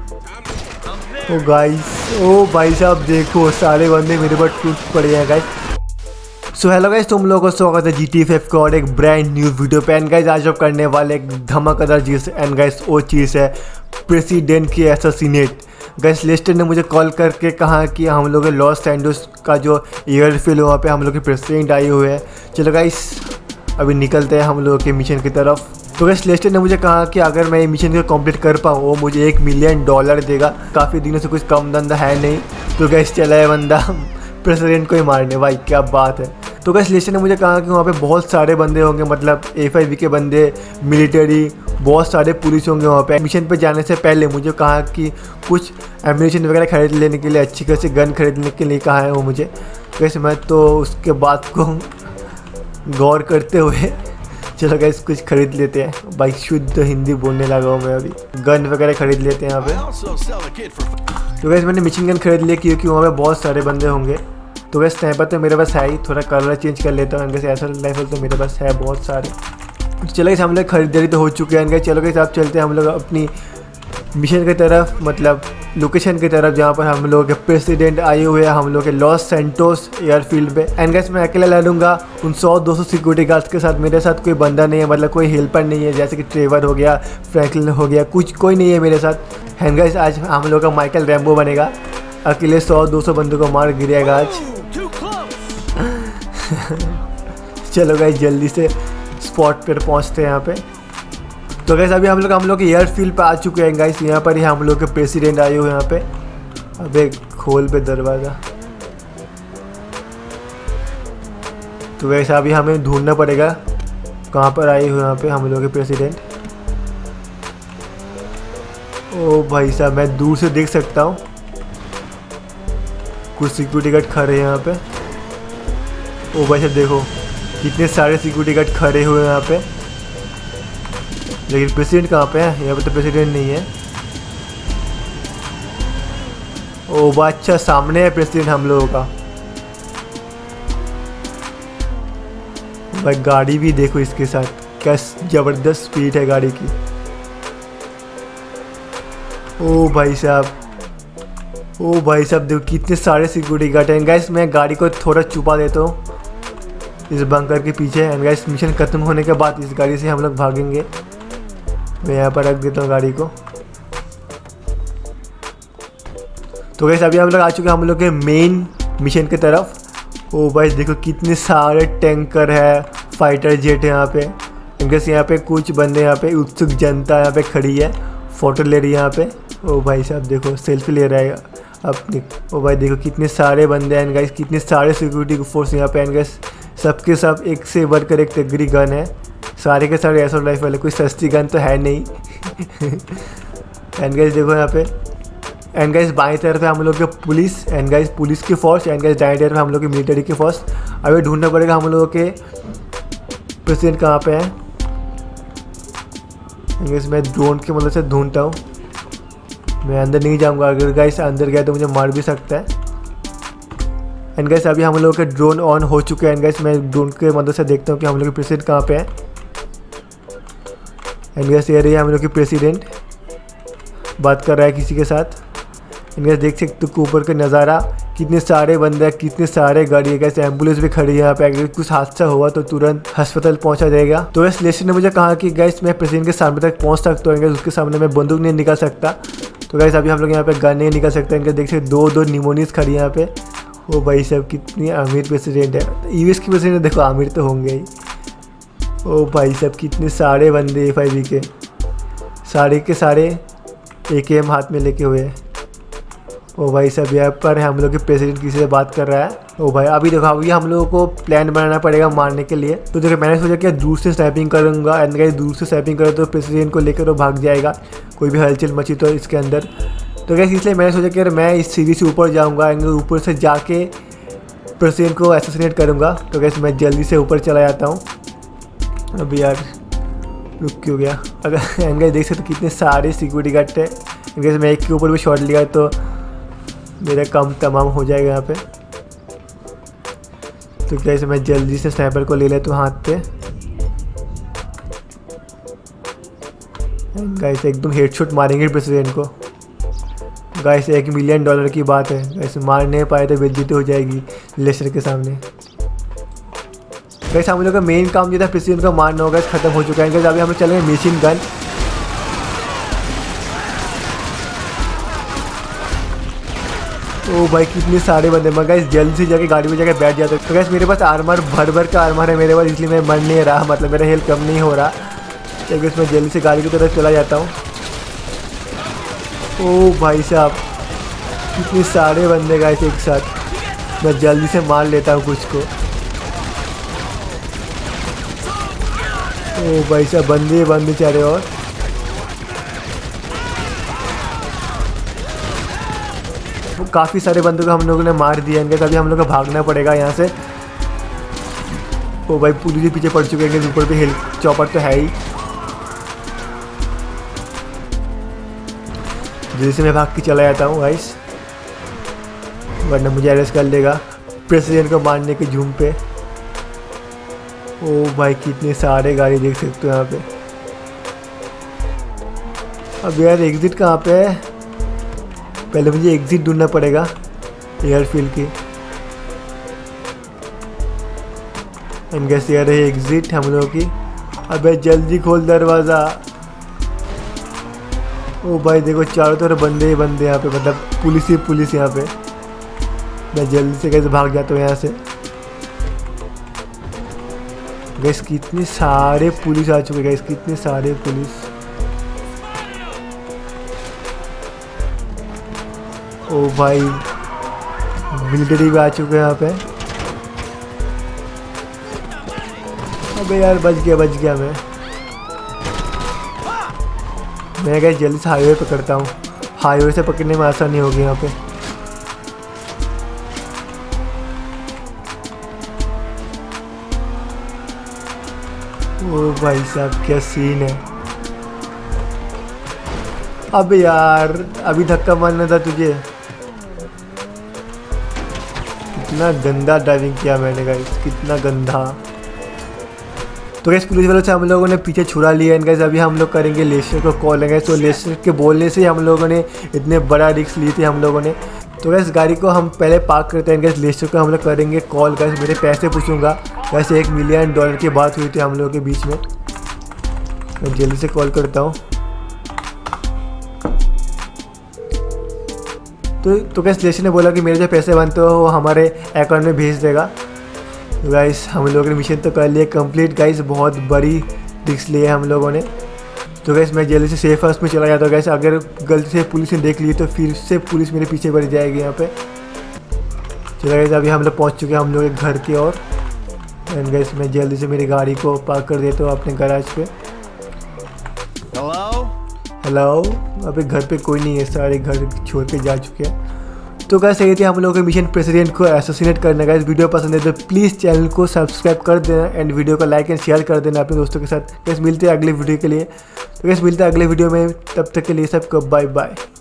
ओ guys, ओ भाई साहब देखो सारे बंदे मेरे पर टूट पड़े हैं गाइस। सो हेलो गाइस, तुम लोगों को स्वागत है GTA 5 का और एक ब्रांड न्यू वीडियो पे। एंड गाइस आज हम करने वाले एक धमाकेदार चीज़। एंड गाइस वो चीज़ है प्रेसिडेंट की असैसिनेट। गाइस लेस्टर ने मुझे कॉल करके कहा कि हम लोग लॉस एंजल्स का जो एयरफील्ड वहाँ पे हम लोग के प्रेसिडेंट आए हुए हैं। चलो गाइस अभी निकलते हैं हम लोगों के मिशन की तरफ। तो गाइस लेस्टर ने मुझे कहा कि अगर मैं ये मिशन को कंप्लीट कर पाऊँ वो मुझे $1 मिलियन देगा। काफ़ी दिनों से कुछ कम धंधा है नहीं। तो गाइस चला है बंदा प्रेसिडेंट को ही मारने, भाई क्या बात है। तो गाइस लेस्टर ने मुझे कहा कि वहाँ पे बहुत सारे बंदे होंगे, मतलब A5 के बंदे, मिलिट्री, बहुत सारे पुलिस होंगे वहाँ पे। मिशन पे जाने से पहले मुझे कहा कि कुछ एम्यूनिशन वगैरह खरीद लेने के लिए, अच्छी खासी गन खरीदने के लिए कहा है वो मुझे। वैसे मैं तो उसके बात को गौर करते हुए चलो गाइस कुछ खरीद लेते हैं। भाई शुद्ध हिंदी बोलने लगा हूँ मैं अभी। गन वगैरह खरीद लेते हैं यहाँ पे। तो गाइस मैंने मिशन गन खरीद लिया क्योंकि वहाँ पे बहुत सारे बंदे होंगे। तो वैसे स्नाइपर तो मेरे पास है ही, थोड़ा कलर चेंज कर लेता हूँ। ऐसा राइफल तो मेरे पास है बहुत सारे। चलो गाइस हम लोग खरीदारी तो हो चुके हैं। चलो गाइस आप चलते हैं हम लोग अपनी मिशन की तरफ, मतलब लोकेशन की तरफ जहाँ पर हम लोग के प्रेसिडेंट आए हुए हैं हम लोग के लॉस सैंटोस एयरफील्ड पे। एंड गाइस मैं अकेला लड़ूंगा उन 100-200 सिक्योरिटी गार्ड्स के साथ। मेरे साथ कोई बंदा नहीं है, मतलब कोई हेल्पर नहीं है, जैसे कि ट्रेवर हो गया, फ्रैंकलिन हो गया, कुछ कोई नहीं है मेरे साथ। एंड गाइस आज हम लोग का माइकल रैम्बो बनेगा, अकेले 100-200 बंदों को मार गिरेगा आज। चलो गाइस जल्दी से स्पॉट पर पहुँचते हैं यहाँ पे। तो गाइस अभी हम लोग एयरफील्ड पे आ चुके हैं गाइस। यहाँ पर ही हम लोग के प्रेसिडेंट आए हुए हैं यहाँ पे। अबे खोल पे दरवाज़ा। तो गाइस अभी हमें ढूंढना पड़ेगा कहाँ पर आए हुए यहाँ पे हम लोग के प्रेसिडेंट। ओ भाई साहब मैं दूर से देख सकता हूँ कुछ सिक्योरिटी गार्ड खड़े हैं यहाँ पे। ओ भाई साहब देखो कितने सारे सिक्योरिटी गार्ड खड़े हुए हैं यहाँ पे, लेकिन प्रेसिडेंट कहाँ पे है? यहाँ पे तो प्रेसिडेंट नहीं है। ओ भाई अच्छा सामने है प्रेसिडेंट हम लोगों का। भाई गाड़ी भी देखो इसके साथ, क्या जबरदस्त स्पीड है गाड़ी की। ओ भाई साहब, ओ भाई साहब देखो कितने सारे सिक्योरिटी गार्ड हैं। गाइस मैं गाड़ी को थोड़ा छुपा देता हूँ इस बंकर के पीछे। एंड गाइस मिशन खत्म होने के बाद इस गाड़ी से हम लोग भागेंगे। मैं यहाँ पर रख देता हूँ गाड़ी को। तो गाइस अभी हम लोग आ चुके हैं हम लोग के मेन मिशन की तरफ। ओ भाई देखो कितने सारे टैंकर है, फाइटर जेट है यहाँ पे। गाइस यहाँ पे कुछ बंदे, यहाँ पे उत्सुक जनता यहाँ पे खड़ी है, फ़ोटो ले रही है यहाँ पे। ओ भाई साहब देखो सेल्फी ले रहा है अपनी। ओ भाई देखो कितने सारे बंदे हैं गाइस, कितने सारे सिक्योरिटी फोर्स यहाँ पे। एंड गाइस सबके सब एक से बढ़कर एक तगड़ी गन है, सारे के सारे एसॉल्ट राइफल है, कोई सस्ती गन तो है नहीं। एंड गाइस देखो यहाँ पे। एंड गाइस बाएं तरफ है हम लोग के पुलिस, एंड गाइस पुलिस की फोर्स। एंड गाइस दाएं तरफ हम लोग की मिलिट्री की फोर्स। अभी ढूंढना पड़ेगा हम लोगों के प्रेसिडेंट कहाँ पे है। गाइस मैं ड्रोन की मदद से ढूंढता हूँ। मैं अंदर नहीं जाऊँगा, अगर गाइस अंदर गया तो मुझे मार भी सकता है। एंड गाइस अभी हम लोगों के ड्रोन ऑन हो चुके हैं। एंड गाइस मैं ड्रोन की मदद से देखता हूँ कि हम लोग के प्रेसिडेंट कहाँ पे है। एंड गाइस ये रही है हम लोग की प्रेसिडेंट, बात कर रहा है किसी के साथ। एंड गाइस देख सकते हो ऊपर का नज़ारा, कितने सारे बंदे हैं, कितने सारे गाड़ी है। गाइस एम्बुलेंस भी खड़ी है यहाँ पे, अगर कुछ हादसा हुआ तो तुरंत अस्पताल पहुँचा जाएगा। तो गाइस लेस्टर ने मुझे कहा कि गाइस मैं प्रेसिडेंट के सामने तक पहुँच सकता हूँ, उसके सामने मैं बंदूक नहीं निकाल सकता। तो गाइस अभी हम लोग यहाँ पे गन नहीं निकाल सकते। इनका देख सकते 2 निमोनीस खड़ी है यहाँ पे। ओ भाई साहब कितनी अमीर प्रेसिडेंट है। यूएस की प्रेसिडेंट देखो अमीर तो होंगे ही। ओ भाई साहब कितने सारे बंदे A5 के, सारे के सारे AKM हाथ में लेके हुए हैं। ओ भाई साहब यहाँ पर हम लोग के प्रेसिडेंट किसी से बात कर रहा है। ओ भाई अभी देखो अभी हम लोगों को प्लान बनाना पड़ेगा मारने के लिए। तो देखो मैंने सोचा कि दूर से स्नैपिंग करूँगा। एंड गाइस दूर से स्नैपिंग करो तो प्रेसिडेंट को लेकर वो भाग जाएगा, कोई भी हलचल मची तो इसके अंदर। तो गाइस इसलिए मैंने सोचा कि मैं इस सीढ़ी से ऊपर जाऊँगा, ऊपर से जाके प्रेसिडेंट को असैसिनेट करूँगा। तो गाइस मैं जल्दी से ऊपर चला जाता हूँ। अभी यार रुक क्यों गया? अगर एंड गाइस देख सकते कितने सारे सिक्योरिटी गार्ड है। गाइस मैं एक के ऊपर भी शॉट लिया तो मेरा काम तमाम हो जाएगा यहाँ पे। तो गाइस मैं जल्दी से स्नाइपर को ले लेता हूँ हाथ पे। गाइस एकदम हेडशॉट मारेंगे प्रेसिडेंट को। गाइस $1 मिलियन की बात है गाइस, मार नहीं पाए तो बेइज्जती हो जाएगी लेस्टर के सामने। गाइस हम लोग का मेन काम जो था प्रेसिडेंट को मारना होगा, खत्म हो चुका है गाइस। अभी हम लोग चलेंगे मशीन गन। ओ भाई कितने सारे बंदे, मैं गाइस जल्दी से जाके गाड़ी में जाके बैठ जाता हूँ। तो गाइस मेरे पास आर्मर भर का आर्मर है मेरे पास, इसलिए मैं मर नहीं रहा, मतलब मेरा हेल्थ कम नहीं हो रहा। तो गाइस मैं जल्दी से गाड़ी की तरफ चला जाता हूँ। ओ भाई साहब कितने सारे बंदे गाइस एक साथ, मैं जल्दी से मार लेता हूँ कुछ को। ओ भाई साहब बंदे चारे और काफ़ी सारे बंदों को हम लोगों ने मार दिया इनके। अभी हम लोग को भागना पड़ेगा यहाँ से। ओ भाई पुलिस के पीछे पड़ चुके हैं, ऊपर भी हिल चॉपर तो है ही। जैसे मैं भाग के चला जाता हूँ गाइस, वरना मुझे अरेस्ट कर लेगा प्रेसिडेंट को मारने के झूम पे। ओ भाई कितने सारे गाड़ी देख सकते हो यहाँ पे। अब यार एग्जिट कहाँ पे है, पहले मुझे एग्जिट ढूंढना पड़ेगा एयरफील्ड की। यार है एग्जिट हम लोगों की। अबे जल्दी खोल दरवाज़ा। ओ भाई देखो चारों तरफ बंदे ही बंदे यहाँ पे, मतलब पुलिस ही पुलिस यहाँ पे। मैं जल्दी से कैसे भाग जाता हूँ यहाँ से। गैस कितने सारे पुलिस आ चुके, गैस कितने सारे पुलिस। ओ भाई मिलिट्री भी आ चुके हैं यहाँ पे। अबे यार बच गया मैं गैस जल्दी से हाईवे पकड़ता हूँ, हाईवे से पकड़ने में आसानी होगी यहाँ पे। ओ भाई साहब क्या सीन है। अब यार अभी धक्का मारना था तुझे, कितना गंदा ड्राइविंग किया मैंने गाइस, कितना गंदा। तो गैस पुलिस वालों से हम लोगों ने पीछे छुड़ा लिया है गाइस। अभी हम लोग करेंगे लेस्टर को कॉल है। तो लेस्टर के बोलने से हम लोगों ने इतने बड़ा रिस्क ली थी हम लोगों ने। तो गैस गाड़ी को हम पहले पार्क करते हैं गैस, लेस्टर को हम लोग करेंगे कॉल गैस। मेरे पैसे पूछूंगा गैस, $1 मिलियन की बात हुई थी हम लोगों के बीच में। मैं जल्दी से कॉल करता हूँ। तो गैस लेस्टर ने बोला कि मेरे जो पैसे बनते हो वो हमारे अकाउंट में भेज देगा। तो गाइस हम लोगों ने मिशन तो कर लिया कंप्लीट गाइस, बहुत बड़ी रिस्क लिए हम लोगों ने। तो गैस मैं जल्दी से सेफ हाउस में चला जाता हूँ गैस। अगर गलती से पुलिस ने देख ली तो फिर से पुलिस मेरे पीछे पड़ जाएगी यहाँ पे। चलो गैस अभी हम लोग पहुँच चुके हैं हम लोग के घर की ओर। एंड गैस मैं जल्दी से मेरी गाड़ी को पार्क कर देता हूँ अपने गैराज पे। हेलो अभी घर पे कोई नहीं है, सारे घर छोड़ के जा चुके हैं। तो गाइस यही थी हम लोगों के मिशन प्रेसिडेंट को असैसिनेट करने का। इस वीडियो पसंद है तो प्लीज़ चैनल को सब्सक्राइब कर देना एंड वीडियो को लाइक एंड शेयर कर देना अपने दोस्तों के साथ। गाइस मिलते हैं अगले वीडियो के लिए। तो गाइस मिलते हैं अगले वीडियो में, तब तक के लिए सबको बाय बाय।